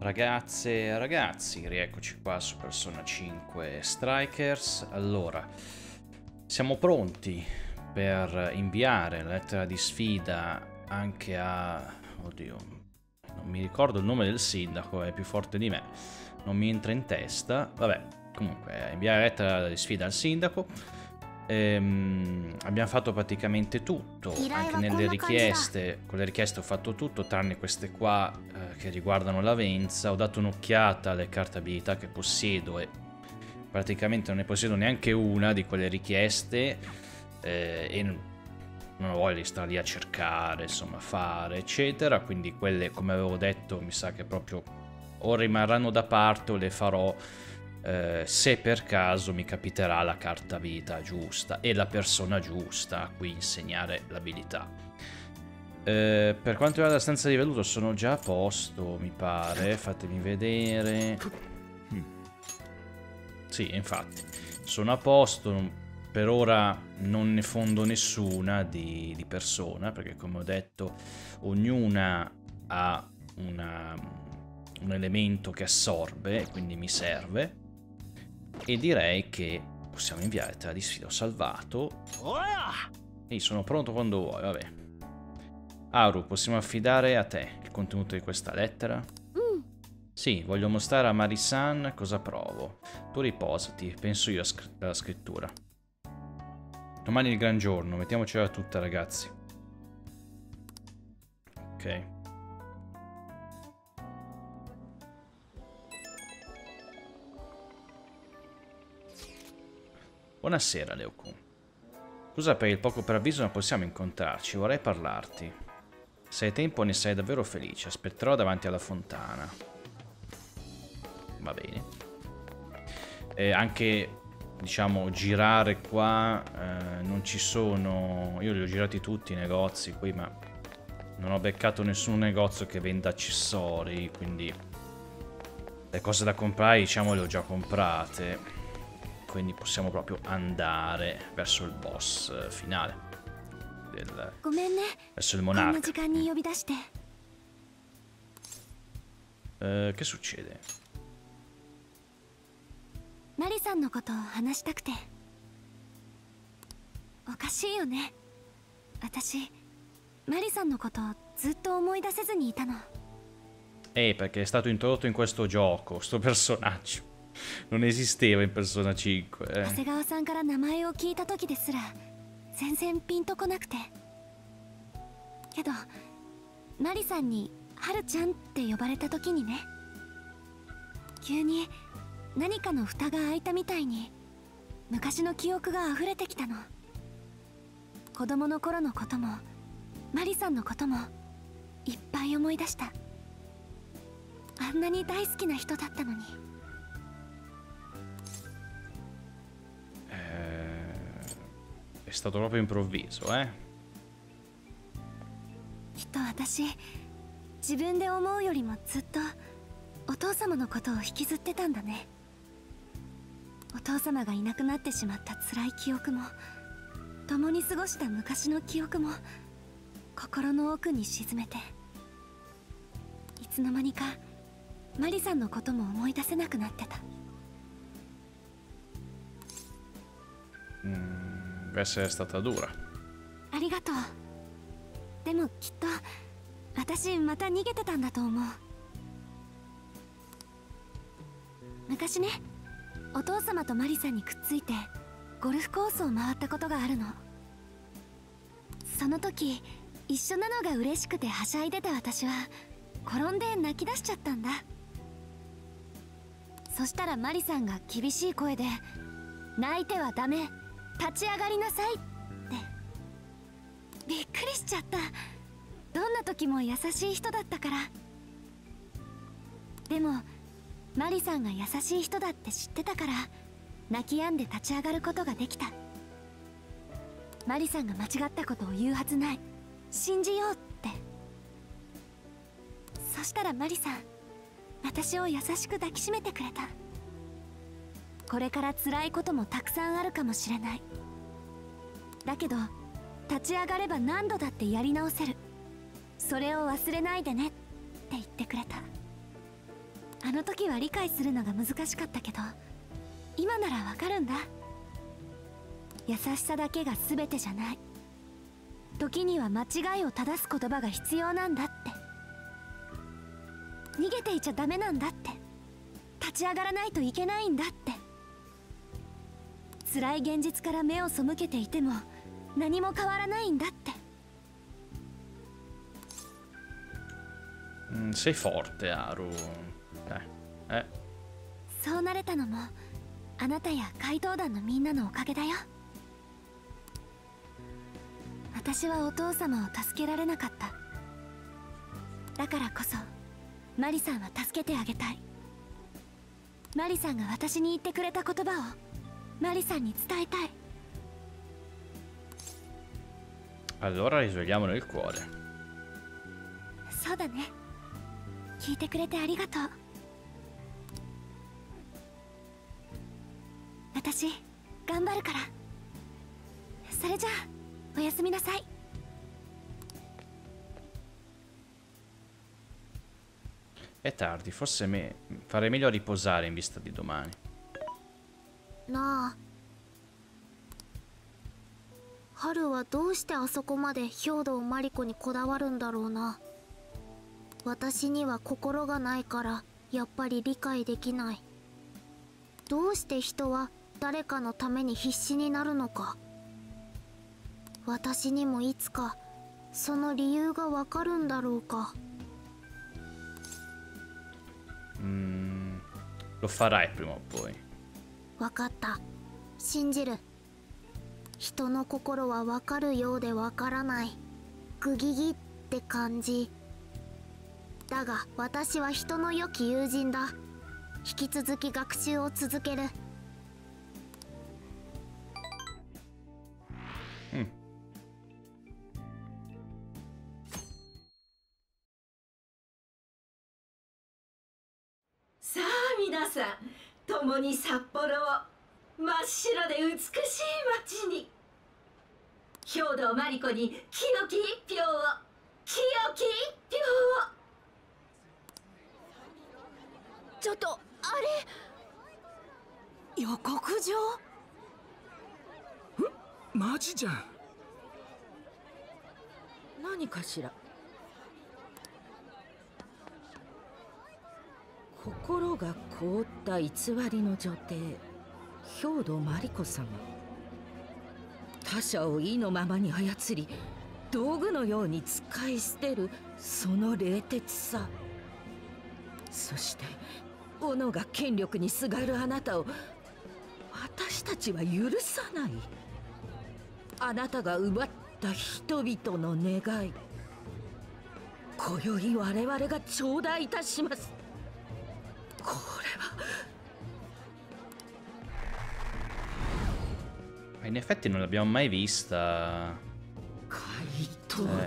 Ragazze e ragazzi, rieccoci qua su Persona 5 Strikers. Allora, siamo pronti per inviare la lettera di sfida anche a... Oddio, non mi ricordo il nome del sindaco, è più forte di me, non mi entra in testa. Vabbè, comunque, inviare la lettera di sfida al sindaco. Abbiamo fatto praticamente tutto, anche nelle richieste. Con le richieste ho fatto tutto tranne queste qua che riguardano l'Avenza. Ho dato un'occhiata alle carte abilità che possiedo e praticamente non ne possiedo neanche una di quelle richieste, e non ho voglia di stare lì a cercare, insomma, fare eccetera. Quindi quelle, come avevo detto, mi sa che proprio o rimarranno da parte o le farò se per caso mi capiterà la carta abilità giusta e la persona giusta a cui insegnare l'abilità. Per quanto riguarda la stanza di velluto sono già a posto, mi pare. Fatemi vedere. Sì, infatti sono a posto. Per ora non ne fondo nessuna di persona, perché come ho detto ognuna ha un elemento che assorbe, quindi mi serve. E direi che possiamo inviare lettera di sfida. Ho salvato. Ehi, sono pronto quando vuoi, vabbè. Aru, possiamo affidare a te il contenuto di questa lettera? Sì, voglio mostrare a Marisan cosa provo. Tu riposati, penso io alla scrittura. Domani è il gran giorno, mettiamocela tutta, ragazzi. Ok. Buonasera, Leokun. Scusa per il poco preavviso, ma possiamo incontrarci, vorrei parlarti. Se hai tempo ne sei davvero felice, aspetterò davanti alla fontana. Va bene. Anche, diciamo, girare qua, non ci sono... Io li ho girati tutti i negozi qui, ma non ho beccato nessun negozio che venda accessori, quindi le cose da comprare, diciamo, le ho già comprate. Quindi possiamo proprio andare verso il boss finale. Verso il monarca. Che succede? Mari-sanのことを話したくて。おかしいよね。私、Mari-sanのことをずっと思い出せずにいたの。 Perché è stato introdotto in questo gioco, sto personaggio. Non esisteva in Persona 5. 長谷川さんから名前を聞いた時ですら全然ピンとこなくて。けど、マリさんにハルちゃんって呼ばれた時にね、急に何かの蓋が開いたみたいに昔の記憶が溢れてきたの。子供の頃のこともマリさんのこともいっぱい思い出した。あんなに大好きな人だったのに。 È stato proprio improvviso, きっと私、自分で思うよりもずっとお父様のことを引きずってたんだね。お父様がいなくなってしまった辛い記憶も、共に過ごした昔の記憶も心の奥に沈めて、いつの間にかマリさんのことも思い出せなくなってた。 Deve essere stata dura. ありがとう。でもきっと私また逃げてたんだと思う。昔ね、お父様とマリさんにくっついてゴルフコースを回ったことがあるの。その時一緒なのが嬉しくてはしゃいでた私は転んで泣き出しちゃったんだ。そしたらマリさんが厳しい声で「泣いてはダメ、立ち上がりなさい」って。びっくりしちゃった。どんな時も優しい人だったから。でもマリさんが優しい人だって知ってたから泣き止んで立ち上がることができた。マリさんが間違ったことを言うはずない、信じようって。そしたらマリさん、私を優しく抱きしめてくれた。これから辛いこともたくさんあるかもしれない。だけど立ち上がれば何度だってやり直せる。それを忘れないでねって言ってくれた。 あの時は理解するのが難しかったけど、今ならわかるんだ。優しさだけが全てじゃない。時には間違いを正す言葉が必要なんだって。逃げていちゃダメなんだって。立ち上がらないといけないんだって。辛い現実から目を背けていても何も変わらないんだって。 Sei forte, Haru. そうなれたのもあなたや怪盗団のみんなのおかげだよ。私はお父様を助けられなかった。だからこそマリさんは助けてあげたい。マリさんが私に言ってくれた言葉をマリさんに伝えたい。 Allora risvegliamo nel cuore. そうだね。聞いてくれてありがとう。私頑張るから。それじゃあおやすみなさい。 È tardi, forse farei meglio a riposare in vista di domani. なあ、春はどうしてあそこまで兵藤マリコにこだわるんだろうな。私には心がないからやっぱり理解できない。どうして人は誰かのために必死になるのか。私にもいつかその理由がわかるんだろうか。 Lo farai prima o poi. わかった。信じる。人の心はわかるようでわからない。グギギって感じ。だが私は人の良き友人だ。引き続き学習を続ける。 さあ皆さん、共に札幌を真っ白で美しい街に。兵藤マリコに清き一票を、清き一票を。 ちょっとあれ、予告状？ マジじゃん。 何かしら。心が凍った偽りの女帝兵藤マリコ様。他者を意のままに操り道具のように使い捨てるその冷徹さ。そして斧が権力にすがるあなたを私たちは許さない。あなたが奪った人々の願い、今宵我々が頂戴いたします。これは In effetti non l'abbiamo mai vista. 怪盗団、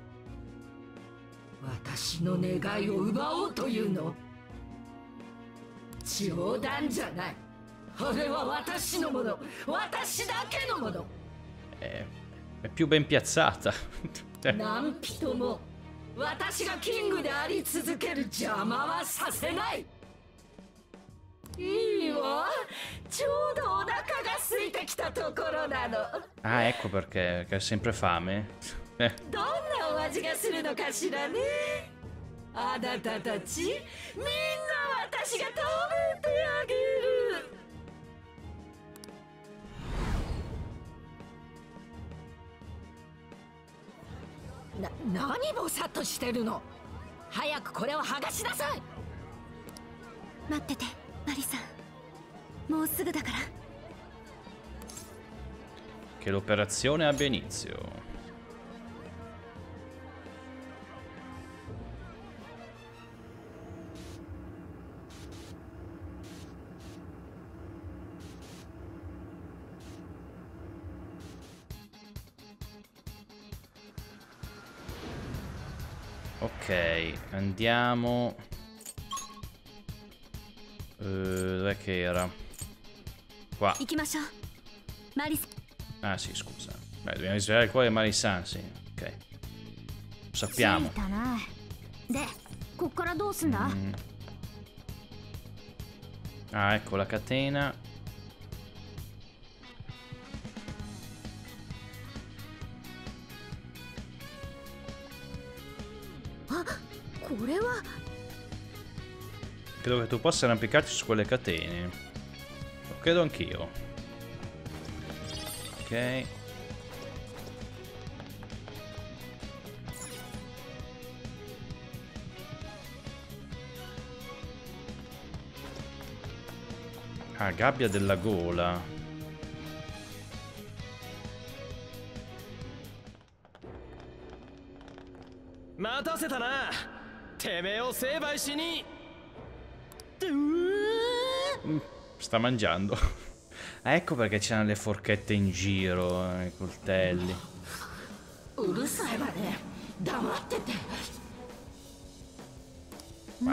私の願いを奪おうというの？冗談じゃない。あれは私のもの、私だけのもの。 È più ben piazzata. 何人も私がキングであり続ける邪魔はさせない。いいわ、ちょうどお腹が空いてきたところなの。 Ah, ecco perché ha sempre fame. どんなお味がするのかしらね。あなたたちみんな私が食べてあげる。何ぼさっとしてるの。早くこれを剥がしなさい。 待っててマリさん、もうすぐだから。 Che l'operazione abbia inizio. Ok, andiamo. Dov'è che era? Qua. Ah sì, scusa. Beh, dobbiamo risvegliare il cuore di Marisan, sì. Ok. Lo sappiamo. Ah, ecco la catena. Credo che tu possa arrampicarti su quelle catene. Lo credo anch'io. Ok. Ah, gabbia della gola. Sta mangiando. Ah, ecco perché c'erano le forchette in giro, i coltelli. Ma...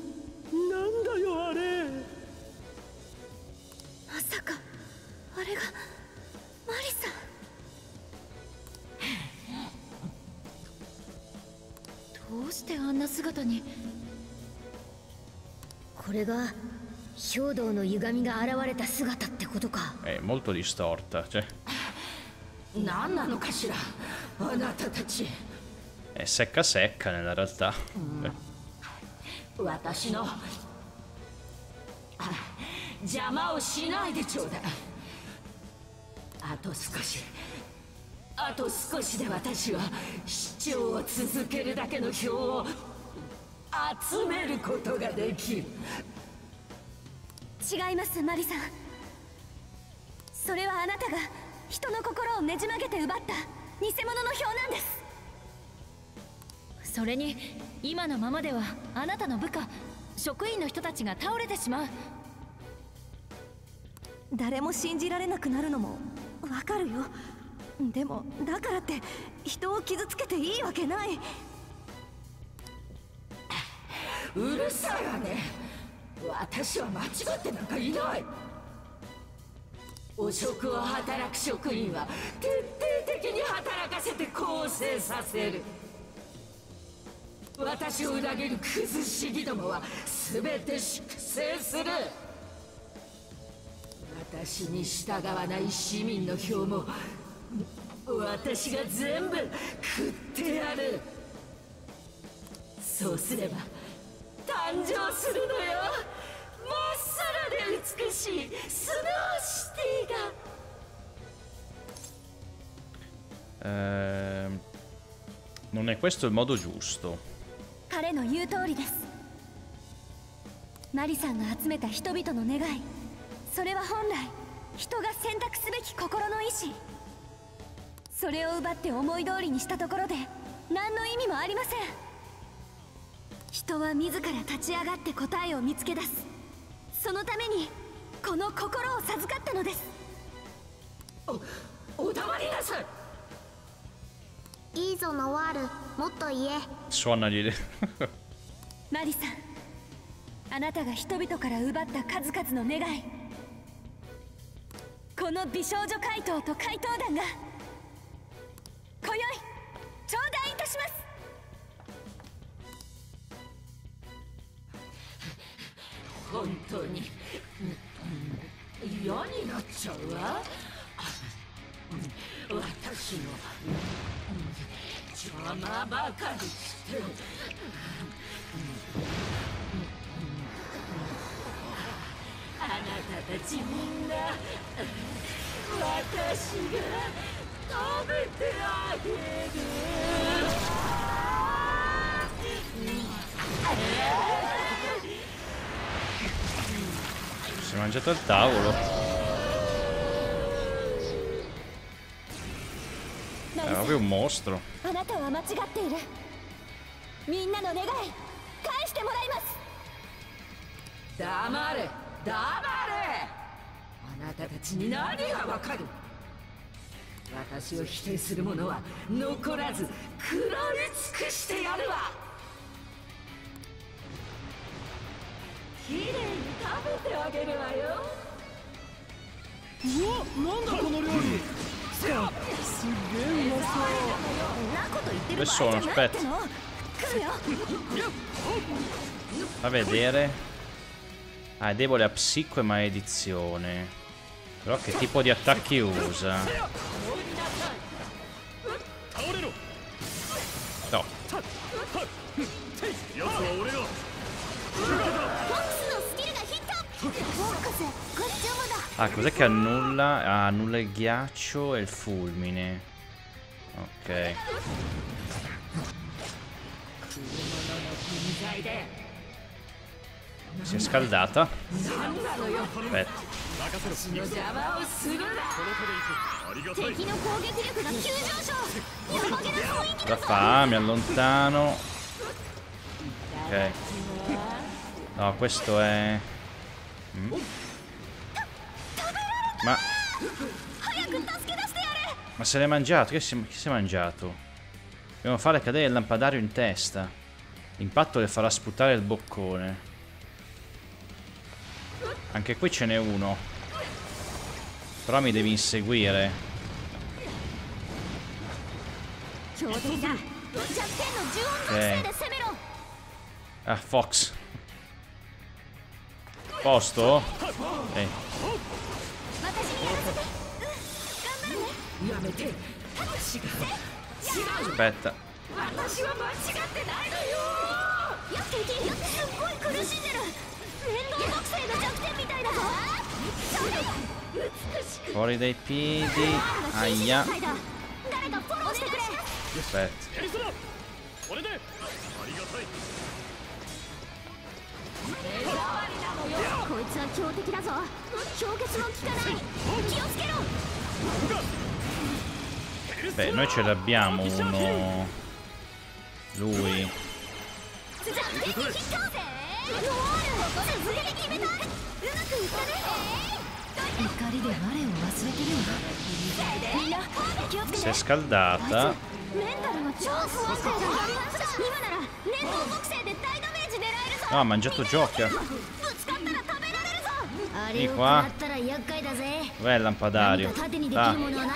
まさかあれがマリさん。どうしてあんな姿に。これが兵道の歪みが現れた姿ってことか。 molto distorta, cioè. 何なのかしら、あなたたち。 È secca secca nella realtà. 私の邪魔をしないでちょうだい。あと少しで私は市長を続けるだけの票を集めることができる。 違います、マリさん。それはあなたが人の心をねじ曲げて奪った偽物の票なんです。それに今のままではあなたの部下職員の人たちが倒れてしまう。誰も信じられなくなるのもわかるよ。でもだからって人を傷つけていいわけない。 うるさいわね。私は間違ってなんかいない。汚職を働く職員は徹底的に働かせて更生させる。私を裏切るクズ市議どもは全て粛清する。私に従わない市民の票も私が全部食ってやる。そうすれば誕生するのよ。まっさらで美しいスノーシティが。 Non è questo il modo giusto. 彼の言う通りです。マリさんが集めた人々の願い、それは本来人が選択すべき心の意志。それを奪って思い通りにしたところで何の意味もありません。人は自ら立ち上がって答えを見つけ出す。そのためにこの心を授かったのです。 お黙りなさい。 いいぞノワール、もっと言え。 Suonagli. マリさん、あなたが人々から奪った数々の願い、この美少女怪盗と怪盗団が今宵頂戴いたします。 本当に嫌になっちゃうわ。私の邪魔ばかりして。あなたたちみんな私が食べてあげる。 Si è mangiato il tavolo. È proprio un mostro. あなたは間違っている。みんなの願い返してもらいます。 黙れ黙れ。あなたたちに何がわかる。私を否定する者は残らず食らい尽くしてやるわ。きれいに食べてあげるわよ。 うわ、なんだこの料理。すげえうまそう。 そんなこと言ってる Adesso 場合じゃないっての。来るよ。 A vedere. Ah, è debole a psico e maledizione. Però che tipo di attacchi usa? No. Ah, cos'è che annulla? Ah, annulla il ghiaccio e il fulmine. Ok. Si è scaldata. Aspetta. Cosa fa? Mi allontano. Ok. No, questo è... Ma se l'è mangiato? Chi si è mangiato? Dobbiamo fare cadere il lampadario in testa. L'impatto le farà sputare il boccone. Anche qui ce n'è uno. Però mi devi inseguire. Ok. Ah, Fox. Posto? Ok. Aspetta. Fuori dai piedi. Aia. Aspetta. Beh, noi ce l'abbiamo uno. Lui. Si è scaldata. No, ha mangiato Joker. Vieni qua. Dov'è il lampadario? Ah.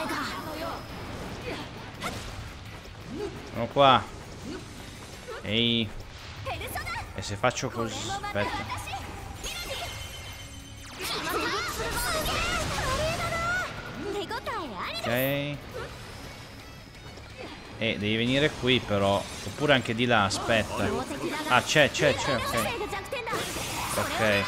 Sono qua. Ehi. E se faccio così... Aspetta. Ok. Devi venire qui però. Oppure anche di là, aspetta. Ah, c'è, ok. Ok.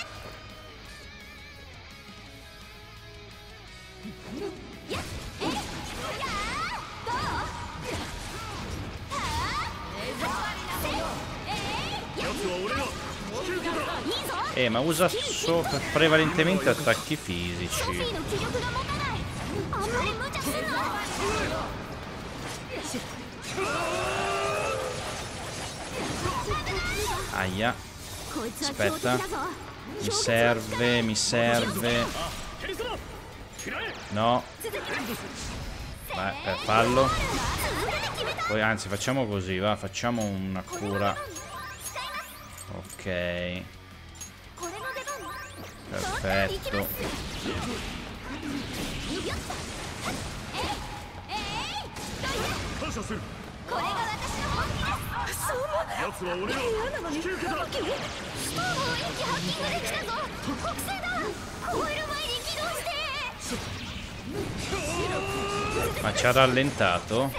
Ma usa prevalentemente attacchi fisici. Aia. Aspetta. Mi serve. No. Vai, fallo. Poi anzi facciamo così, va, facciamo una cura. Ok. Perfetto. Ma ci ha rallentato?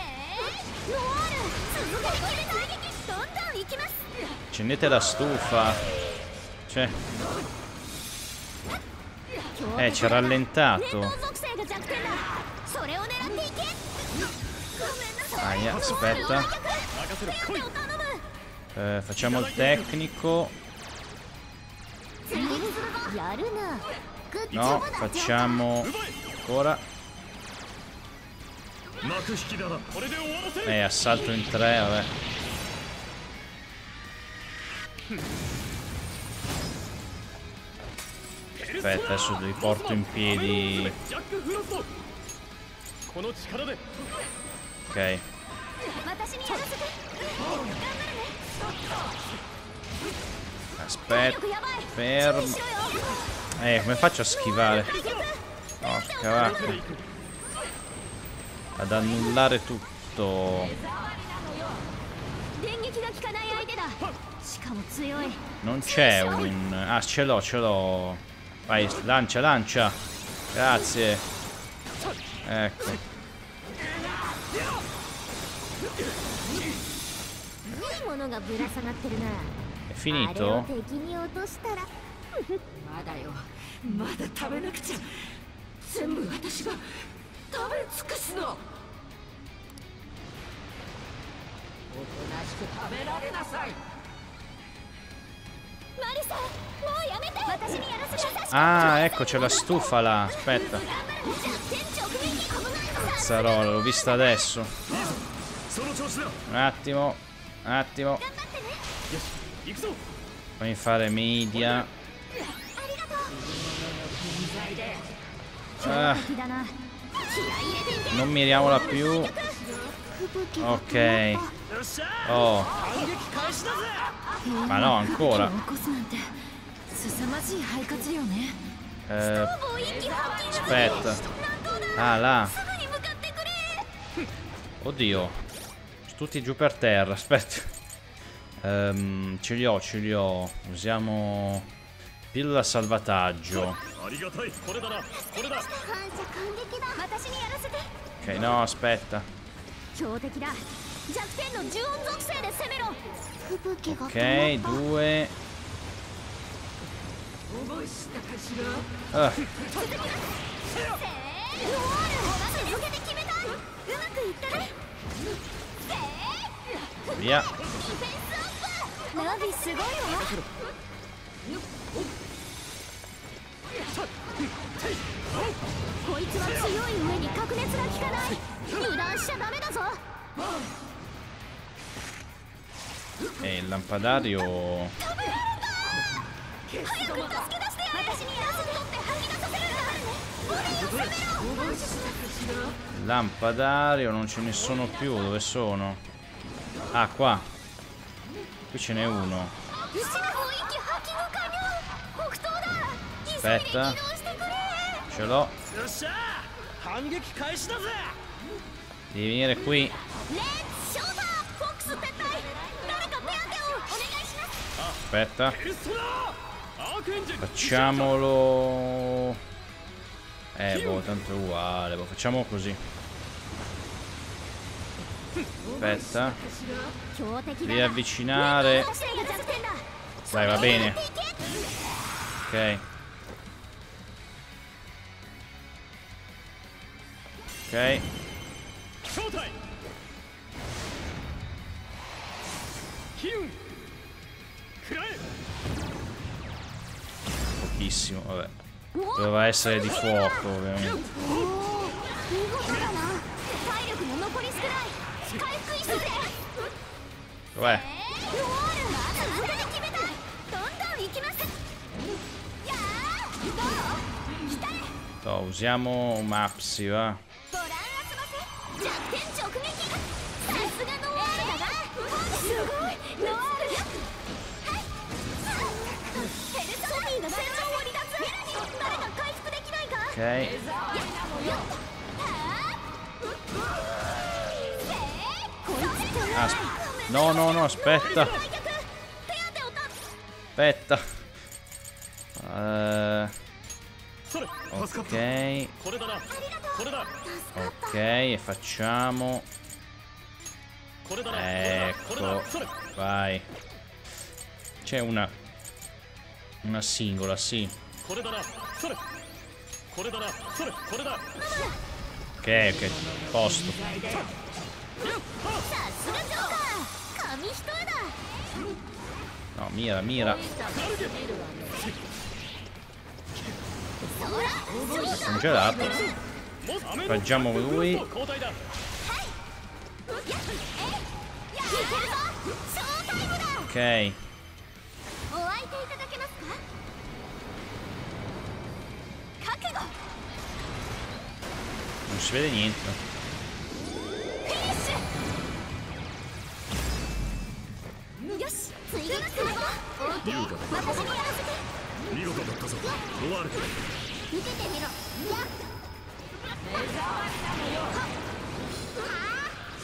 Accendete la stufa. Cioè. Ci ha rallentato. Aia, aspetta. Facciamo il tecnico. No, facciamo ancora. Assalto in 3, vabbè. Aspetta, adesso li porto in piedi. Ok. Aspetta, fermo. Come faccio a schivare? Porca vacca. Ad annullare tutto. Non c'è un... Ah, ce l'ho. Vai, lancia, lancia. Grazie. Ecco. È finito? まだよ、まだ食べなくちゃ。全部私が食べ尽くすの。おとなしく食べられなさい。 マリさん、もうやめて。私にやらせて。 Ah, ecco, c'è la stufa là. Aspetta. Cazzarola, l'ho vista adesso. Un attimo. Un attimo. Fammi fare media. Ah, non miriamola più. Ok. Oh. Ma no, ancora. Aspetta. Ah, là. Oddio. Tutti giù per terra. Aspetta. Ce li ho. Usiamo pillola salvataggio. Ok, no, aspetta. Ok, 2. Via. E il lampadario. Il lampadario non ce ne sono più. Dove sono? Ah, qua. Qui ce n'è uno. Aspetta. Ce l'ho. Devi venire qui. Aspetta. Facciamolo. Boh, tanto è uguale. Boh, facciamo così. Aspetta. Devi avvicinare. Dai, va bene. Ok. Ok. Pochissimo, vabbè. Doveva essere di fuoco, ovviamente. Dov'è? No, usiamo Mapsi, va. Ok. No, aspetta. Aspetta. Ok. Ok, e facciamo. Ecco. Vai. C'è una singola, sì. Ok, posto. No, mira. Congelato. Facciamo lui. Ok. Non si vede niente.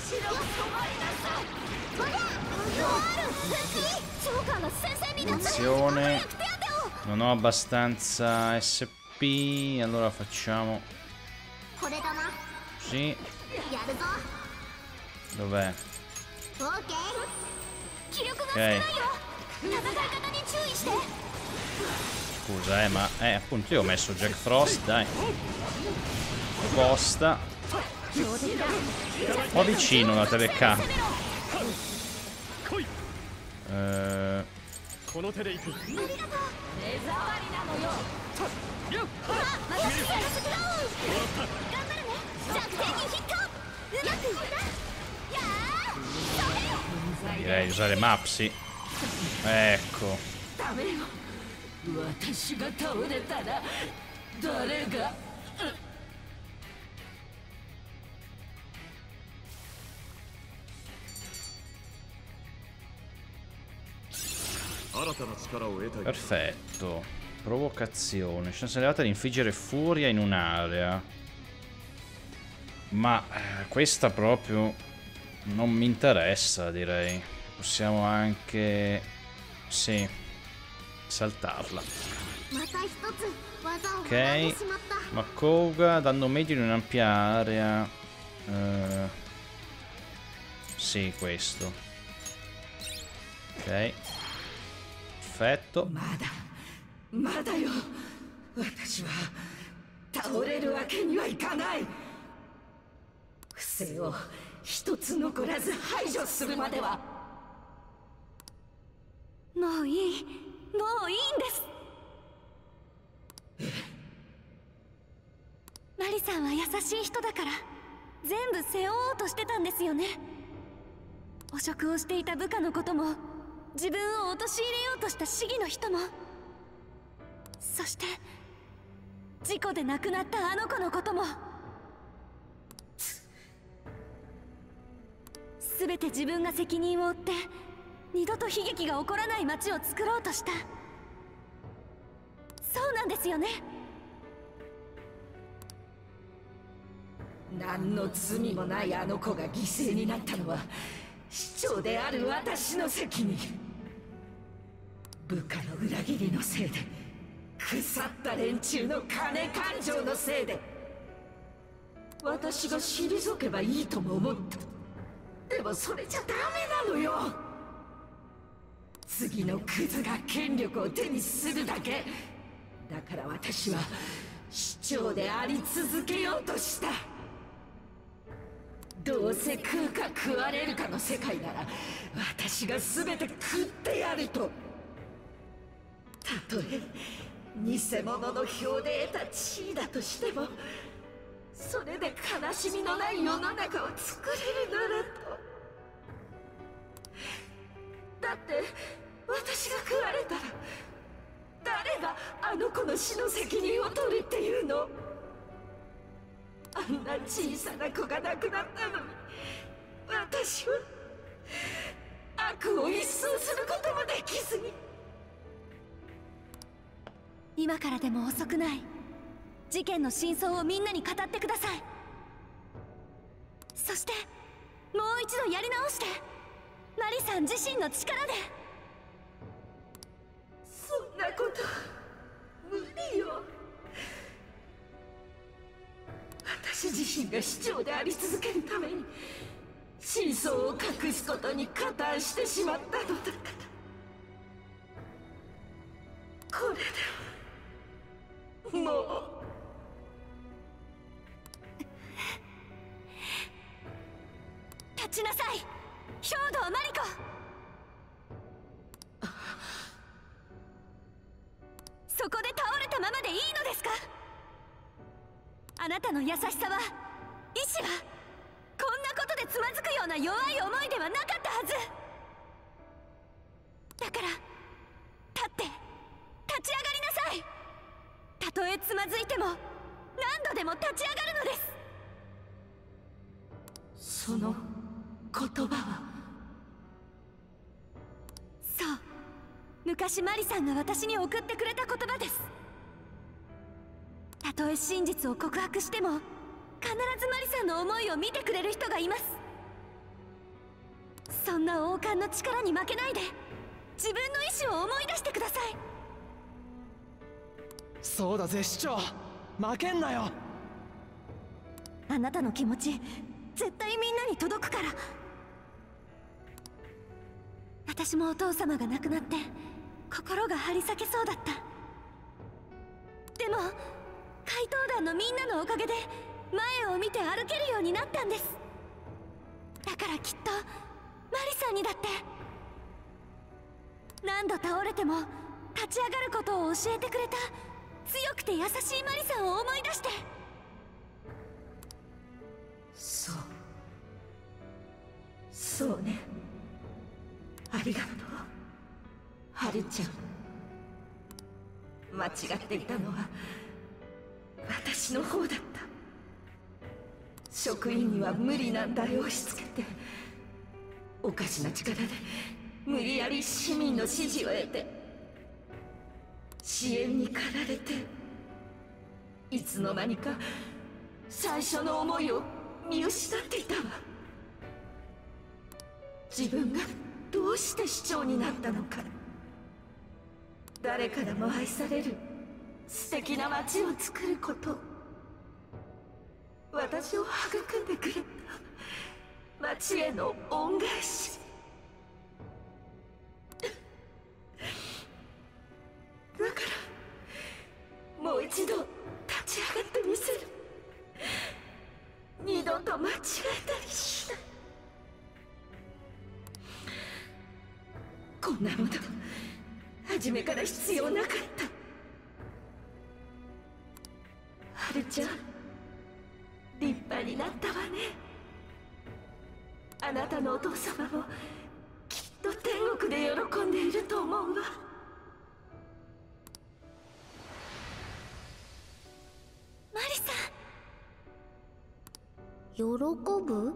Attenzione, non ho abbastanza SP, allora facciamo così. Dov'è? Ok. Scusa, ma appunto io ho messo Jack Frost, dai. Costa. Un po' vicino la telecamera. Direi di usare Mapsi. Ecco. 私が倒れたら誰が Perfetto. Provocazione. Ci sono arrivate ad infliggere furia in un'area. Ma questa proprio non mi interessa, direi. Possiamo anche... sì. Saltarla. Ok. Makoga, danno medio in un'ampia area. Sì, questo. Ok. Perfetto. まだよ。私は倒れるわけにはいかない。不正を一つ残らず排除するまでは。 もういい。もういいんです。マリさんは優しい人だから全部背負おうとしてたんですよね。汚職をしていた部下のことも、自分を陥れようとした市議の人も、そして事故で亡くなったあの子のことも、全て自分が責任を負って二度と悲劇が起こらない街を作ろうとした。そうなんですよね。 何の罪もないあの子が犠牲になったのは市長である私の責任。部下の裏切りのせいで、腐った連中の金勘定のせいで、私が退けばいいとも思った。でもそれじゃダメなのよ。次のクズが権力を手にするだけだから、私は市長であり続けようとした。どうせ食うか食われるかの世界なら、私が全て食ってやると。たとえ偽物の票で得た地位だとしても、それで悲しみのない世の中を作れるならと。だって私が食われたら誰があの子の死の責任を取るっていうの。あんな小さな子が亡くなったのに、私は悪を一掃することもできずに。 今からでも遅くない。事件の真相をみんなに語ってください。そしてもう一度やり直して、マリさん自身の力で。 そんなこと無理よ。私自身が市長であり続けるために真相を隠すことに加担してしまったのだから。これではもう。 立ちなさい、兵藤マリコ。そこで倒れたままでいいのですか。あなたの優しさは、意志は、こんなことでつまずくような弱い思いではなかったはず。だから立って立ち上がりなさい。たとえつまずいても何度でも立ち上がるのです。 その言葉は。 そう、昔マリさんが私に送ってくれた言葉です。たとえ真実を告白しても、必ずマリさんの思いを見てくれる人がいます。 そんな王冠の力に負けないで自分の意志を思い出してください。 そうだぜ市長、負けんなよ。 あなたの気持ち絶対みんなに届くから。私もお父様が亡くなって心が張り裂けそうだった。でも怪盗団のみんなのおかげで前を見て歩けるようになったんです。だからきっとマリさんにだって何度倒れても立ち上がることを教えてくれた強くて優しいマリさんを思い出して。 そうね。ありがとうハルちゃん。間違っていたのは私の方だった。職員には無理難題を押し付けておかしな力で無理やり市民の支持を得て支援に駆られていつの間にか最初の思いを見失っていたわ。自分がどうして市長になったのか、誰からも愛される素敵な街を作ること、私を育んでくれた街への恩返し。だからもう一度立ち上がってみせる。二度と間違えたりしない。こんなもの初めから必要なかった。ハルちゃん立派になったわね。あなたのお父様もきっと天国で喜んでいると思うわ。 マリさん喜ぶ？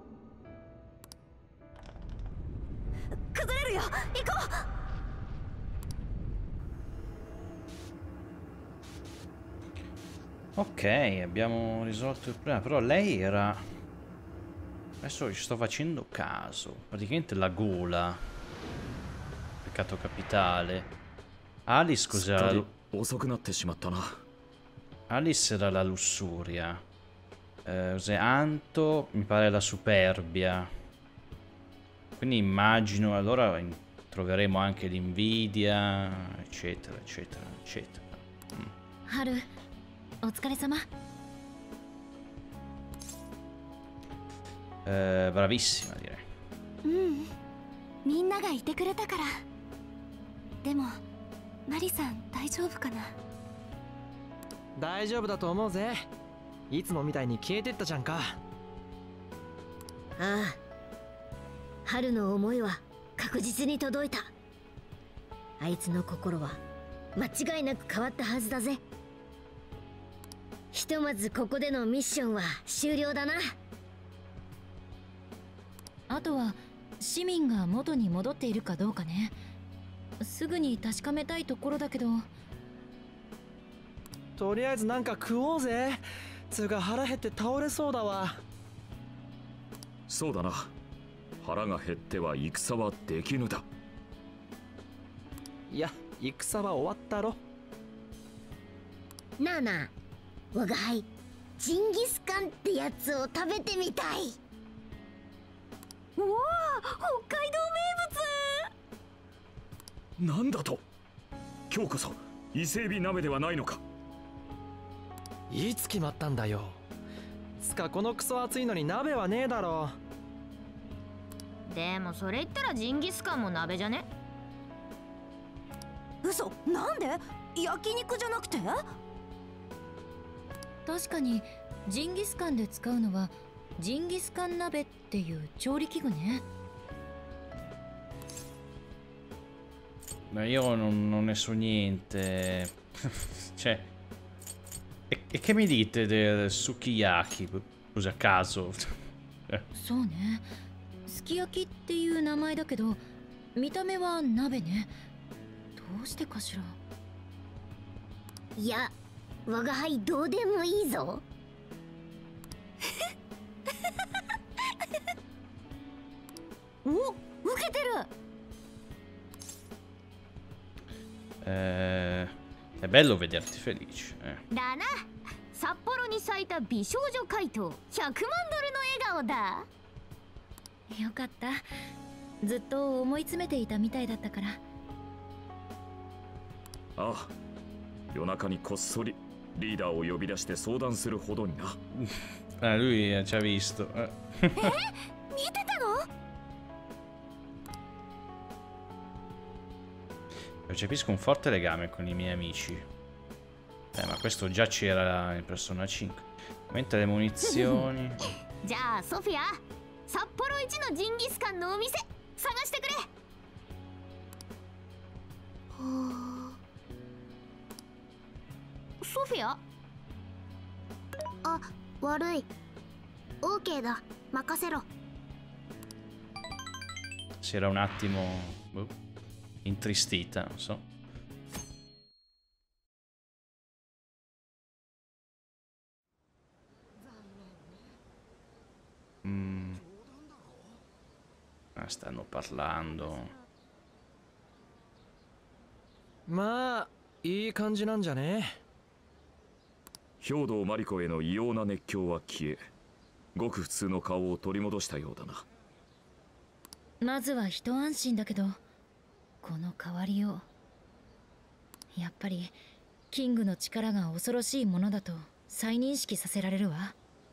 崩れるよ、行こう。Ok, abbiamo risolto il problema, però lei era... Adesso ci sto facendo caso. Praticamente la gola. Peccato capitale. Alice cos'era? Alice era la lussuria. Cos'è? Anto mi pare la superbia. Quindi immagino allora troveremo anche l'invidia, eccetera, eccetera, eccetera. Haru, お疲れ様。 Bravissima direi. みんながいてくれたから。でもマリさん大丈夫かな。 大丈夫だと思うぜ。いつもみたいに消えてったじゃんか。 ああ、春の思いは確実に届いた。あいつの心は間違いなく変わったはずだぜ。ひとまずここでのミッションは終了だな。 あとは市民が元に戻っているかどうかね。すぐに確かめたいところだけど。 とりあえずなんか食おうぜ。つうか腹減って倒れそうだわ。 そうだな。腹が減っては戦はできぬだ。 いや、戦は終わったろ。 なあなあ、我が輩ジンギスカンってやつを食べてみたい。 うわあ、北海道名物。 なんだと。今日こそ伊勢海老鍋ではないのか。 いつ決まったんだよ。つかこのクソ暑いのに鍋はねえだろ。 でもそれ言ったらジンギスカンも鍋じゃね。 嘘、なんで？焼肉じゃなくて？ 確かにジンギスカンで使うのはジンギスカン鍋っていう調理器具ね。 Ma io non ne so niente. Cioè, e che mi dite del sukiyaki? Così a caso. そうね。すき焼きっていう名前だけど見た目は鍋ね。どうしてかしら。 いや、我が輩どうでもいいぞ。 お、受けてる。 È bello vederti felice. だな。札幌に咲いた美少女怪盗100万ドルの笑顔だ。 よかった。ずっと思い詰めていたみたいだったから。 ああ、夜中にこっそりリーダーを呼び出して相談するほどにな。 Lui ci ha visto. 見てたの Percepisco un forte legame con i miei amici. Ma questo già c'era in Persona 5. Mentre le munizioni. じゃあソフィア、札幌一のジンギスカンのお店探してくれ。ソフィア？ あ、悪い。オーケーだ。任せろ。 Si era un attimo intristita, non so. Stanno parlando. まあいい感じなんじゃね。 兵藤真理子への異様な熱狂は消え、ごく普通の顔を取り戻したようだな。 まずは一安心だけど、この変わりよう、やっぱりキングの力が恐ろしいものだと再認識させられるわ。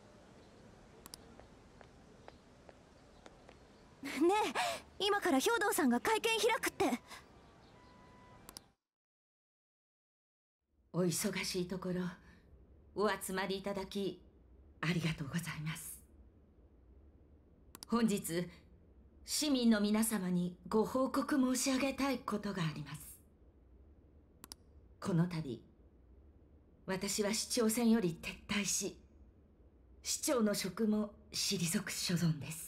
ねえ、今から兵藤さんが会見開くって。 お忙しいところお集まりいただきありがとうございます。本日市民の皆様にご報告申し上げたいことがあります。この度私は市長選より撤退し、市長の職も退く所存です。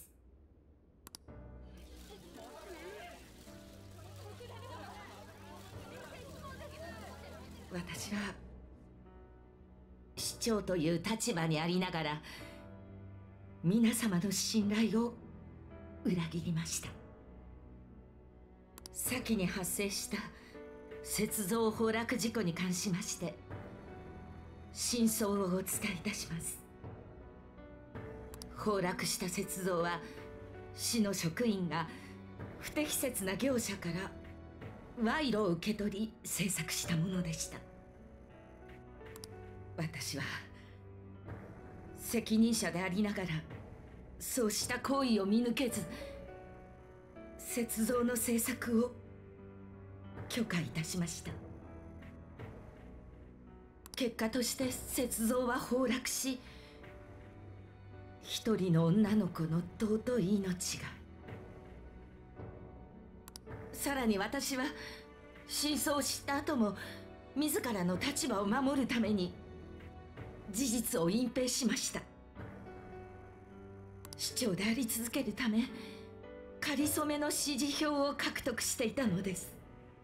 私は市長という立場にありながら皆様の信頼を裏切りました。先に発生した雪像崩落事故に関しまして真相をお伝えいたします。崩落した雪像は市の職員が不適切な業者から賄賂を受け取り制作したものでした。私は責任者でありながらそうした行為を見抜けず雪像の制作を許可いたしました。結果として雪像は崩落し、一人の女の子の尊い命が。さらに私は真相を知った後も自らの立場を守るために事実を隠蔽しました。市長であり続けるためかりそめの支持票を獲得していたのです。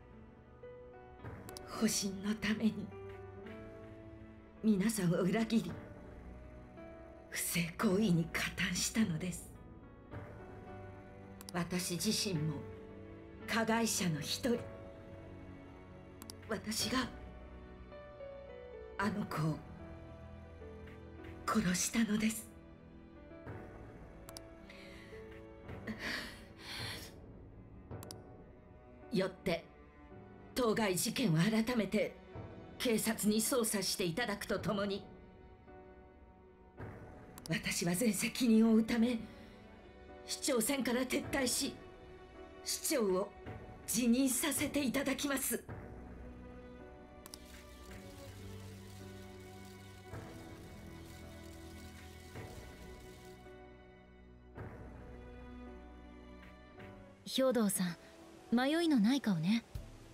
保身のために皆さんを裏切り不正行為に加担したのです。私自身も加害者の一人。私があの子を殺したのです。よって当該事件を改めて警察に捜査していただくとともに、私は全責任を負うため市長選から撤退し市長を辞任させていただきます。 兵藤さん、迷いのない顔ね。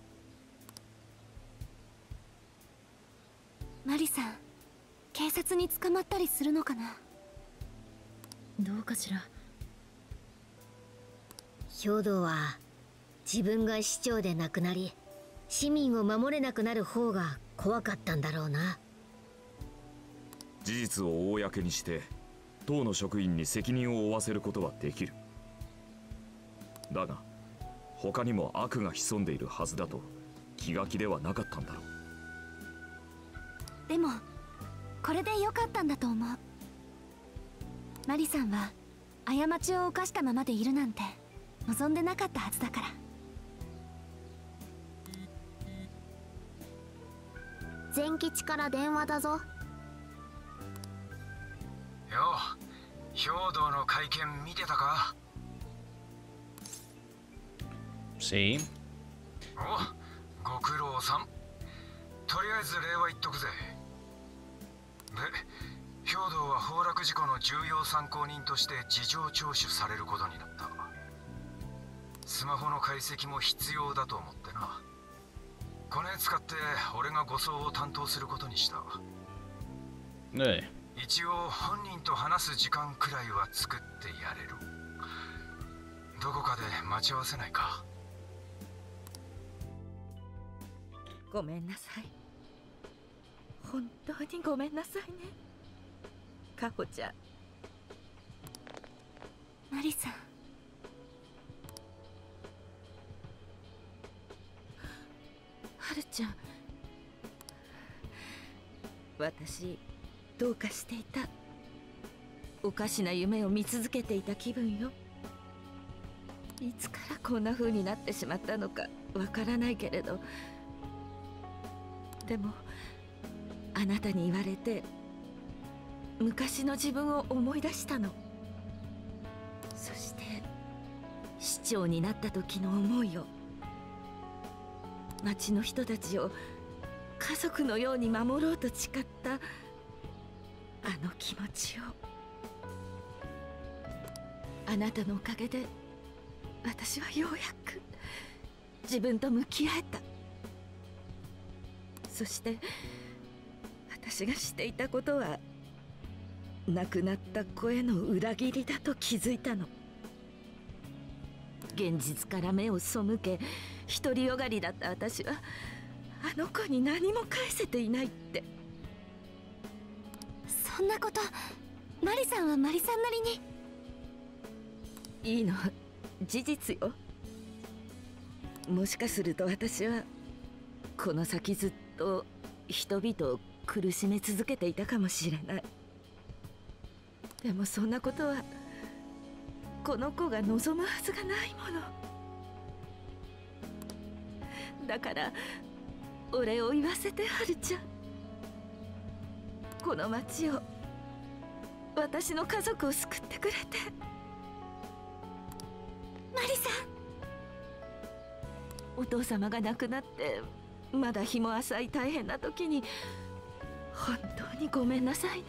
マリさん、警察に捕まったりするのかな。 どうかしら。 兵藤は自分が市長で亡くなり市民を守れなくなる方が怖かったんだろうな。 事実を公にして党の職員に責任を負わせることはできる。 だが他にも悪が潜んでいるはずだと気が気ではなかったんだろう。 でもこれで良かったんだと思う。マリさんは過ちを犯したままでいるなんて望んでなかったはずだから。 善吉から電話だぞ。よう、兵道の会見見てたか？ Sí。 お、ご苦労さん。とりあえず礼は言っとくぜ。で、兵道は崩落事故の重要参考人として事情聴取されることになった。スマホの解析も必要だと思ってな。これ使って俺が護送を担当することにした。 ねえ。 一応本人と話す時間くらいは作ってやれる。どこかで待ち合わせないか？ ごめんなさい。本当にごめんなさいね、カホちゃん。 マリさん。 はるちゃん、私どうかしていた。おかしな夢を見続けていた気分よ。いつからこんな風になってしまったのかわからないけれど、でもあなたに言われて昔の自分を思い出したの。そして市長になった時の思いを、町の人たちを家族のように守ろうと誓ったあの気持ちを。あなたのおかげで私はようやく自分と向き合えた。そして私がしていたことは亡くなった子への裏切りだと気づいたの。現実から目を背け独りよがりだった私はあの子に何も返せていないって。 そんなことマリさんはマリさんなりに。 いいの、事実よ。もしかすると私はこの先ずっと人々を苦しめ続けていたかもしれない。でもそんなことはこの子が望むはずがないものだから、お礼を言わせて、はるちゃん。この町を、私の家族を救ってくれて。 マリさん。 お父様が亡くなってまだ日も浅い大変な時に本当にごめんなさいね。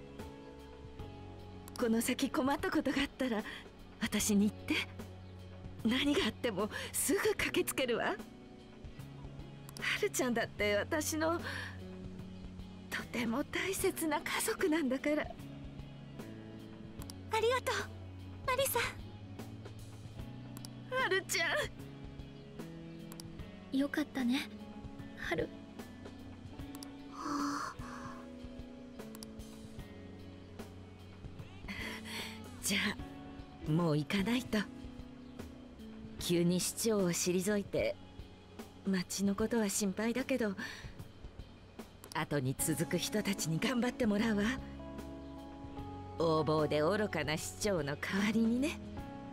この先困ったことがあったら私に言って。何があってもすぐ駆けつけるわ。はるちゃんだって私のとても大切な家族なんだから。 ありがとうマリさん。 はるちゃん。よかったね、はる。 じゃあもう行かないと。急に市長を退いて町のことは心配だけど、後に続く人たちに頑張ってもらうわ。横暴で愚かな市長の代わりにね。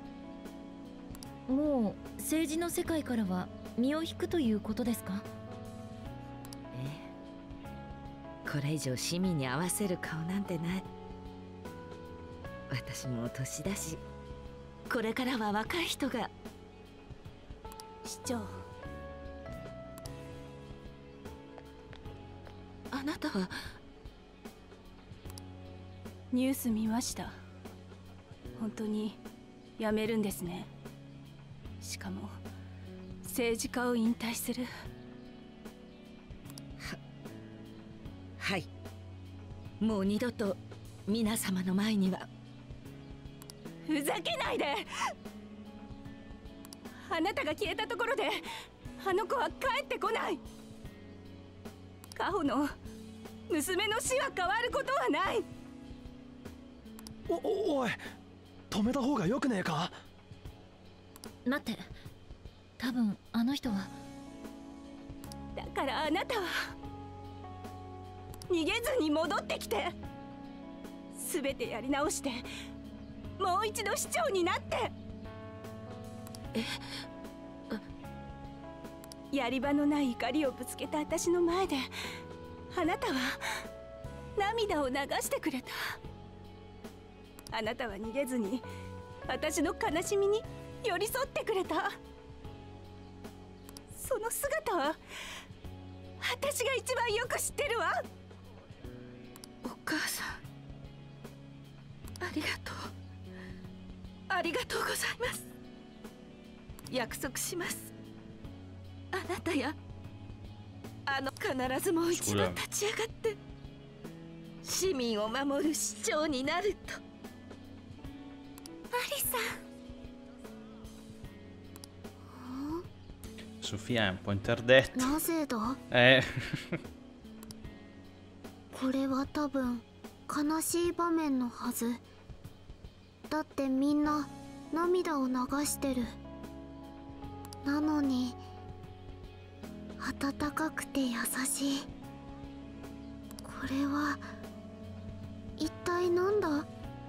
もう政治の世界からは身を引くということですか？ ええ、これ以上市民に合わせる顔なんてない。私も年だし、これからは若い人が。 市長、 あなたは。 ニュース見ました。本当に辞めるんですね。しかも政治家を引退する。 はい、もう二度と皆様の前には。 ふざけないで。あなたが消えたところであの子は帰ってこない。カホの娘の死は変わることはない。 おい、止めた方がよくねえか？ 待って、多分あの人は。 だからあなたは逃げずに戻ってきて、全てやり直してもう一度市長になって。やり場のない怒りをぶつけた私の前であなたは涙を流してくれた。あなたは逃げずに私の悲しみに寄り添ってくれた。その姿は私が一番よく知ってるわ。 お母さん、ありがとう。ありがとうございます。約束します。あなたや必ずもう一度立ち上がって市民を守る市長になると。 マリさん。 Sofia è un po' interdetta. なぜだ？これは多分悲しい場面のはず。だってみんな涙を流してる。なのに温かくて優しい。これは一体なんだ？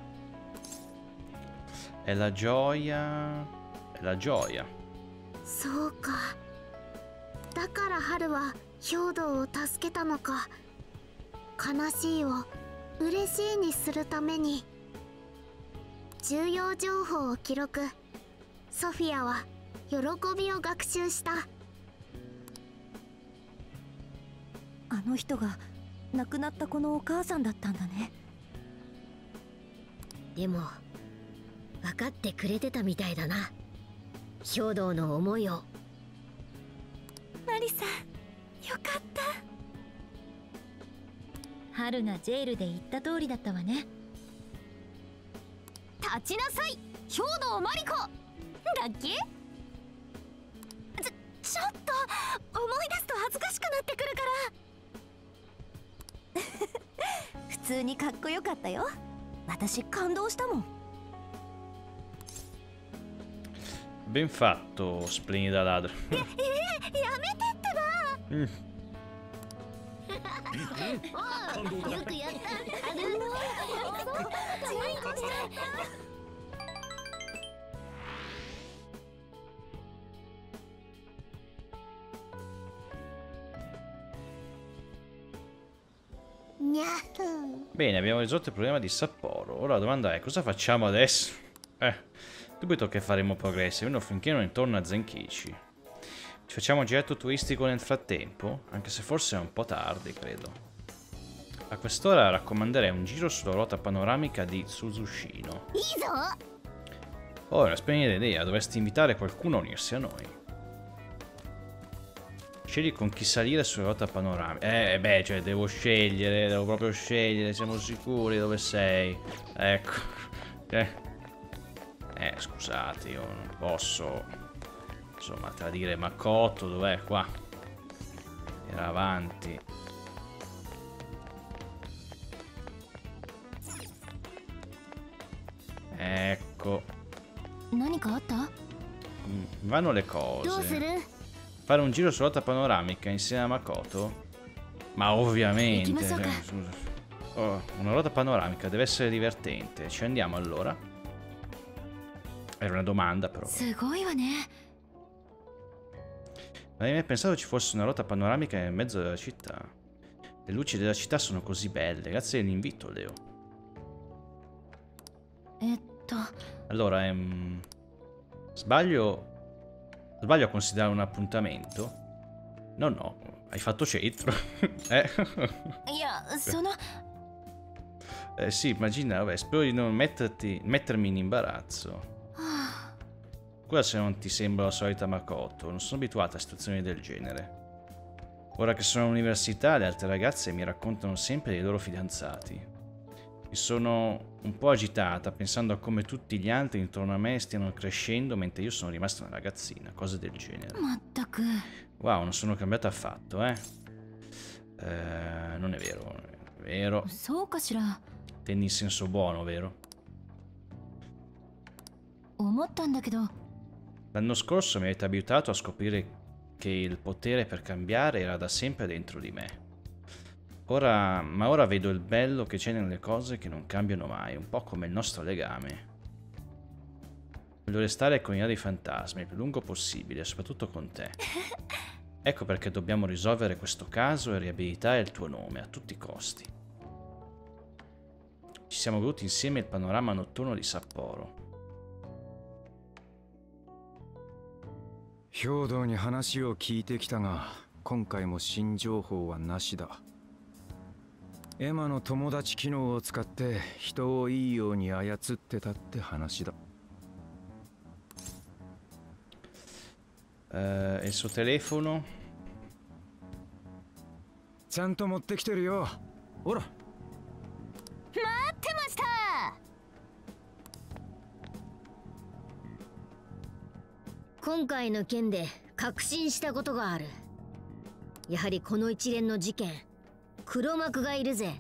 È la gioia. È la gioia. そうか。だから春は兵道を助けたのか。悲しいを嬉しいにするために。重要情報を記録。ソフィアは喜びを学習した。 あの人が亡くなった子のお母さんだったんだね。 でも分かってくれてたみたいだな、兵道の思いを。 マリさん、よかった。 春がジェイルで言った通りだったわね。 立ちなさい、兵道マリコだっけ。 ちょっと思い出すと恥ずかしくなってくるから普通にかっこよかったよ。私感動したもん。 Ben fatto, splendida ladra. やめてってば。 よくやった。 Bene, abbiamo risolto il problema di Sapporo. Ora la domanda è: cosa facciamo adesso? Dubito che faremo progressi, almeno finché non intorno a Zenkichi. Ci facciamo un giretto turistico nel frattempo? Anche se forse è un po' tardi, credo. A quest'ora raccomanderei un giro sulla ruota panoramica di Suzushino. Oh, è una splendida idea, dovresti invitare qualcuno a unirsi a noi. Scegli con chi salire sulla ruota panoramica. Beh, cioè, devo proprio scegliere, siamo sicuri dove sei. Ecco. Scusate, io non posso, insomma, tradire Makoto. Dov'è? Qua. Era avanti. Ecco. Vanno le cose. Fare un giro sulla ruota panoramica insieme a Makoto? Ma ovviamente. Oh, una ruota panoramica deve essere divertente. Ci andiamo allora? Era una domanda però. Non avevi mai pensato ci fosse una ruota panoramica nel mezzo della città? Le luci della città sono così belle. Grazie dell'invito, Leo. Allora, sbaglio a considerare un appuntamento? No, hai fatto centro. Sì, immagina, vabbè, spero di non mettermi in imbarazzo. Cosa se non ti sembra la solita Makoto? Non sono abituata a situazioni del genere. Ora che sono all'università, le altre ragazze mi raccontano sempre dei loro fidanzati. Mi sono un po' agitata pensando a come tutti gli altri intorno a me stiano crescendo mentre io sono rimasta una ragazzina, cose del genere. Wow, non sono cambiata affatto, non è vero, non è vero. Intendi in senso buono, vero? L'anno scorso mi avete aiutato a scoprire che il potere per cambiare era da sempre dentro di me. Ma ora vedo il bello che c'è nelle cose che non cambiano mai, un po' come il nostro legame. Voglio restare con i fantasmi il più lungo possibile, soprattutto con te. Ecco perché dobbiamo risolvere questo caso e riabilitare il tuo nome a tutti i costi. Ci siamo goduti insieme il panorama notturno di Sapporo. 兵道に話を聞いてきたが、今回も新情報はなしだ。エマの友達機能を使って人をいいように操ってたって話だ。 Il suo telefono? ちゃんと持ってきてるよ。ほら。 待ってました。 今回の件で確信したことがある。やはりこの一連の事件、黒幕がいるぜ。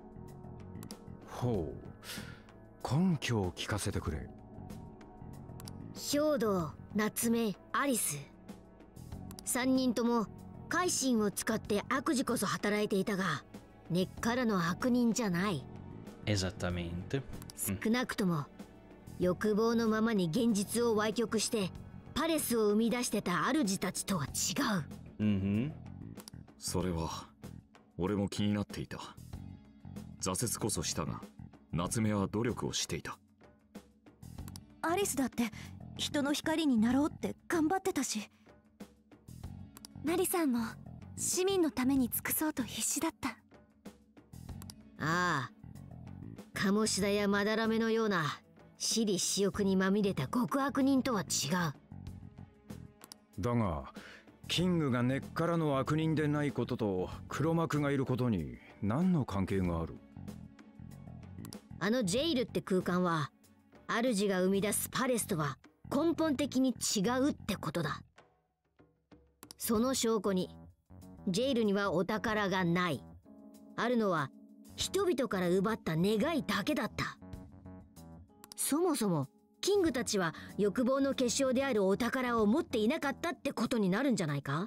ほう、根拠を聞かせてくれ。 兵道、夏目、アリス、3人とも改心を使って悪事こそ働いていたが、根っからの悪人じゃない。 Esattamente. 少なくとも欲望のままに現実を歪曲してパレスを生み出してた主たちとは違う。 それは俺も気になっていた。挫折こそしたが、夏目は努力をしていた。 アリスだって人の光になろうって頑張ってたし、 マリさんも市民のために尽くそうと必死だった。 ああ、鴨志田やまだらめのような私利私欲にまみれた極悪人とは違う。 だがキングが根っからの悪人でないことと黒幕がいることに何の関係がある？ あのジェイルって空間は主が生み出すパレスとは根本的に違うってことだ。その証拠にジェイルにはお宝がない。あるのは人々から奪った願いだけだった。そもそもキングたちは欲望の結晶であるお宝を持っていなかったってことになるんじゃないか？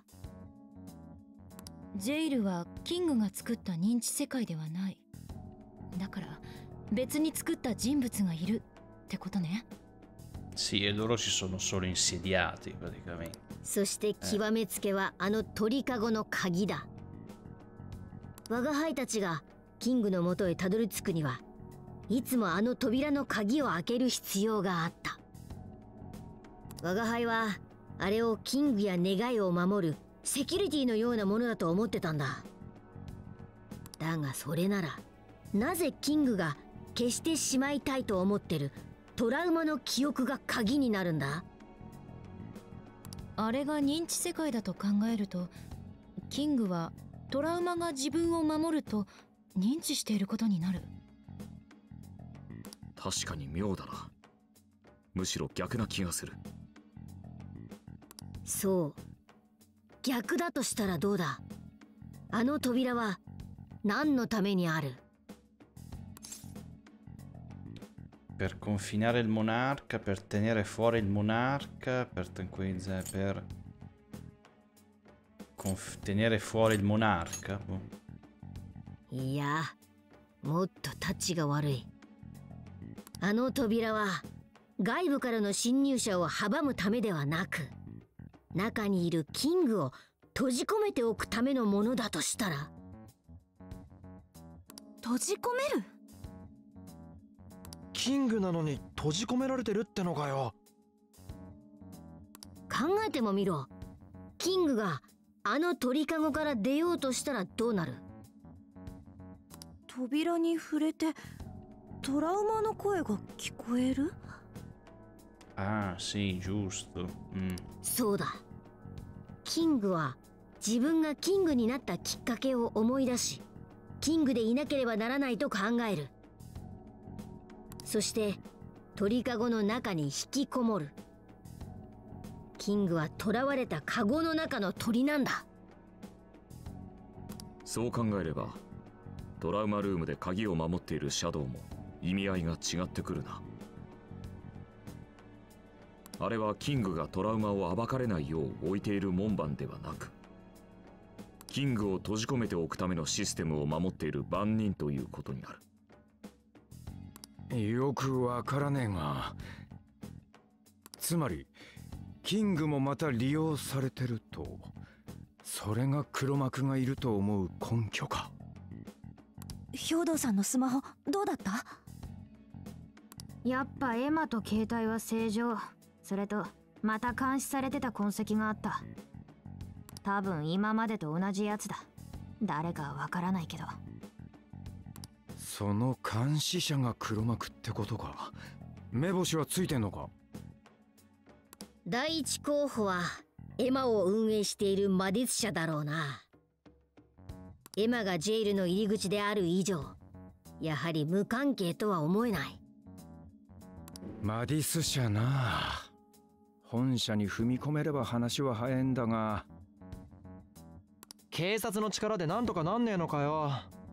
ジェイルはキングが作った認知世界ではない。だから別に作った人物がいるってことね。 Sì, e loro si sono solo insediati praticamente. そして極めつけはあの鳥かごの鍵だ。我が輩たちがキングの元へたどり着くにはいつもあの扉の鍵を開ける必要があった。我が輩はあれをキングや願いを守るセキュリティのようなものだと思ってたんだ。だがそれならなぜキングが消してしまいたいと思ってるトラウマの記憶が鍵になるんだ？ あれが認知世界だと考えると、キングはトラウマが自分を守ると認知していることになる。 確かに妙だな。むしろ逆な気がする。 そう、逆だとしたらどうだ？あの扉は何のためにある ？Per confinare il monarca, per tenere fuori il monarca, per tranquillizzare, per tenere fuori il monarca. いや、もっとタッチが悪い。あの扉は外部からの侵入者を阻むためではなく、中にいるキングを閉じ込めておくためのものだとしたら。 閉じ込める？ キングなのに閉じ込められてるってのかよ。 考えてもみろ。キングがあの鳥かごから出ようとしたらどうなる？ 扉に触れてトラウマの声が聞こえる？ Ah, sì, giusto. そうだ。キングは自分がキングになったきっかけを思い出し、キングでいなければならないと考える。そして鳥かごの中に引きこもる。キングは囚われたカゴの中の鳥なんだ。 そう考えればトラウマルームで鍵を守っているシャドウも意味合いが違ってくるな。 あれはキングがトラウマを暴かれないよう置いている門番ではなく、キングを閉じ込めておくためのシステムを守っている番人ということになる。 よくわからねえが、つまりキングもまた利用されてると、それが黒幕がいると思う根拠か。 兵藤さんのスマホどうだった？ やっぱエマと携帯は正常。それとまた監視されてた痕跡があった。多分今までと同じやつだ。誰かはわからないけど。 その監視者が黒幕ってことか。目星はついてんのか？ 第一候補はエマを運営している魔術者だろうな。エマがジェイルの入り口である以上、やはり無関係とは思えない。 マディス社な。本社に踏み込めれば話は早いんだが、 警察の力でなんとかなんねえのかよ。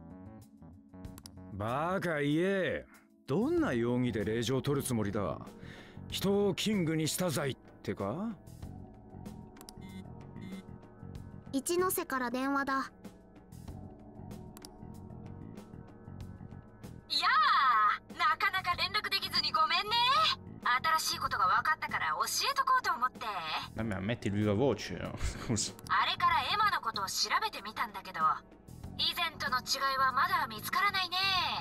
バカ言え。どんな容疑で令状を取るつもりだ。人をキングにした罪ってか？ 一ノ瀬から電話だ。 やあ、なかなか連絡できずにごめんね。新しいことが分かったから教えとこうと思って。 Ma metti il viva voce, no? Scusa. あれからエマのことを調べてみたんだけど、以前との違いはまだ見つからないね。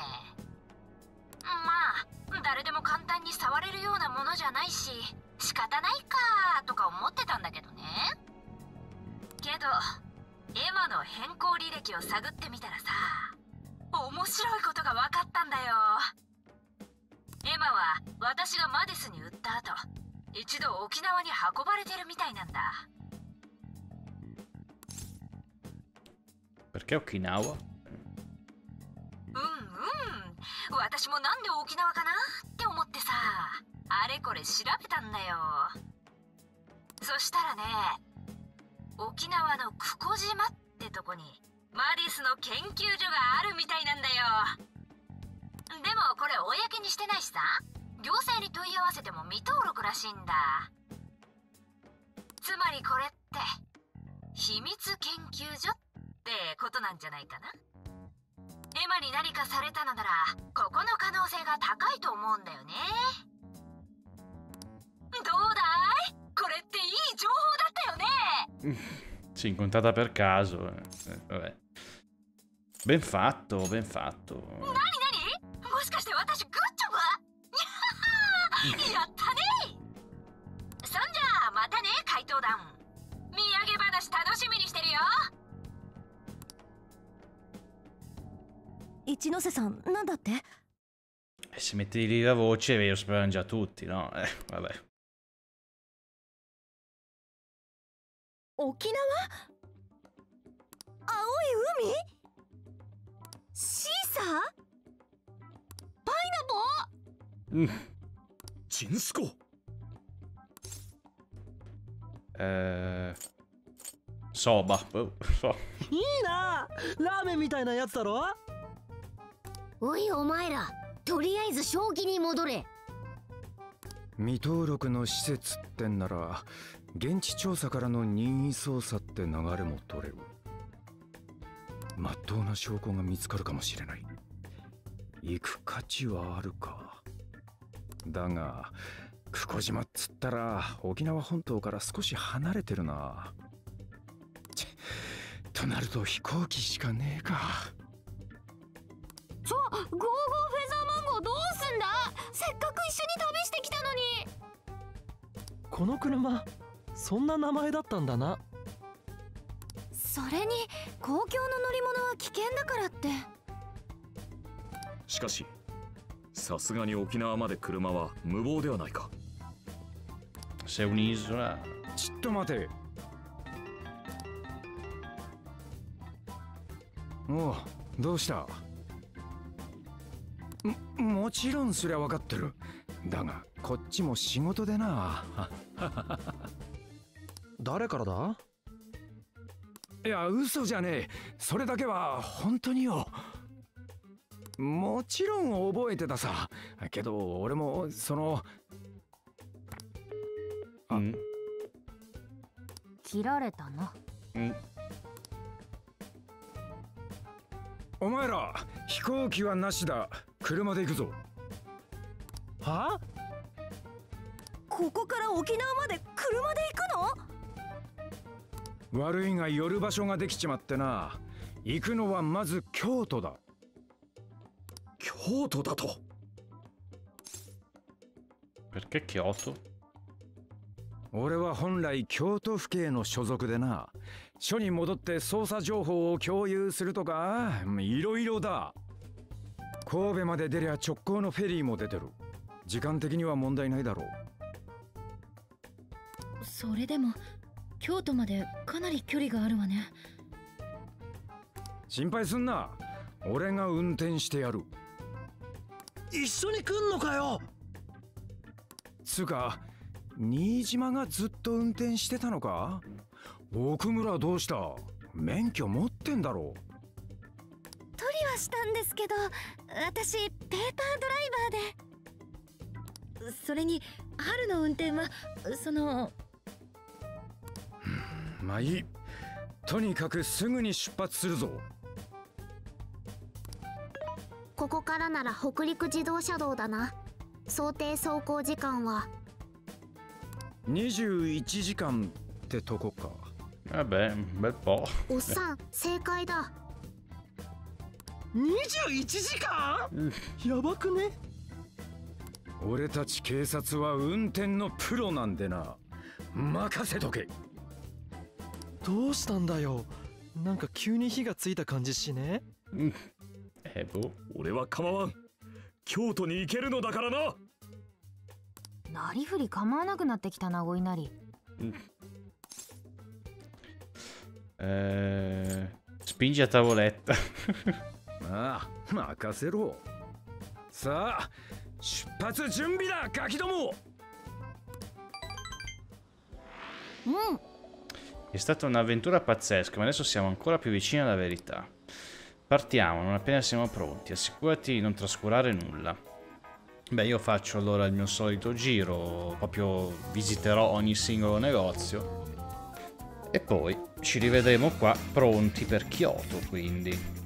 まあ誰でも簡単に触れるようなものじゃないし、仕方ないかとか思ってたんだけどね。けどエマの変更履歴を探ってみたらさ、面白いことが分かったんだよ。エマは私がマディスに売った後、一度沖縄に運ばれてるみたいなんだ。 Perché Okinawa? 私もなんで沖縄かなって思ってさ、あれこれ調べたんだよ。そしたらね、沖縄の久古島ってとこにマディスの研究所があるみたいなんだよ。でもこれ公にしてないしさ、行政に問い合わせても未登録らしいんだ。つまりこれって秘密研究所ってことなんじゃないかな。エマに何かされたのならここの可能性が高いと思うんだよね。どうだい？これっていい情報だったよね。 Sì, incontrata per caso. Vabbè. Ben fatto, ben fatto. 何もしかして私グッジョブ？やったね。そんじゃあまたね、怪盗団。土産話楽しみにしてるよ。 一ノ瀬さん、なんだって？ Se metti lì la voce, lo sperano già tutti, no? Vabbè. 沖縄？青い海？シーサー？パイナボー？ チンスコ。 ソバ。 いいな、ラーメンみたいなやつだろ。 おいお前ら、とりあえず正気に戻れ。 未登録の施設ってんなら現地調査からの任意捜査って流れも取れる。まっとうな証拠が見つかるかもしれない。行く価値はあるか。だが久古島っつったら沖縄本島から少し離れてるな。となると飛行機しかねえか。 ゴーゴーフェザーマンゴーどうすんだ。せっかく一緒に旅してきたのに。 この車、そんな名前だったんだな。 それに公共の乗り物は危険だからって。 しかしさすがに沖縄まで車は無謀ではないか。 Se un'isola。 ちょっと待て。おう、どうした？もちろんそりゃ分かってる。だがこっちも仕事でな。 誰からだ？ いや嘘じゃねえ。それだけは本当によ。もちろん覚えてたさ。けど俺もその切られたな。 お前ら飛行機はなしだ。車で行くぞ。 は？ ここから沖縄まで車で行くの？ 悪いが寄る場所ができちまってな。行くのはまず京都だ。 京都だと。 Perché Kyoto? 俺は本来京都府警の所属でな。署に戻って捜査情報を共有するとかいろいろだ。神戸まで出りゃ直行のフェリーも出てる。時間的には問題ないだろう。 それでも京都までかなり距離があるわね。 心配すんな。俺が運転してやる。 一緒に来んのかよ。 つうか新島がずっと運転してたのか。奥村どうした？免許持ってんだろう。 取りはしたんですけど、私ペーパードライバーで。 それに春の運転はそのまあいい。とにかくすぐに出発するぞ。 ここからなら北陸自動車道だな。想定走行時間は 21時間ってとこか。 Vabbè, un bel po'. おっさん正解だ。 21時間？やばくね？ 俺たち警察は運転のプロなんでな。任せとけ。 どうしたんだよ。なんか急に火がついた感じしね。 俺は構わん。京都に行けるのだからな。 なりふり構わなくなってきたな、お稲荷。 Spingi a tavoletta. ああ、任せろ。さあ、出発準備だ、ガキども。 È stata un'avventura pazzesca, ma adesso siamo ancora più vicini alla verità. Partiamo, non appena siamo pronti. Assicurati di non trascurare nulla. Beh, io faccio allora il mio solito giro, proprio visiterò ogni singolo negozio. E poi ci rivedremo qua pronti per Kyoto, quindi.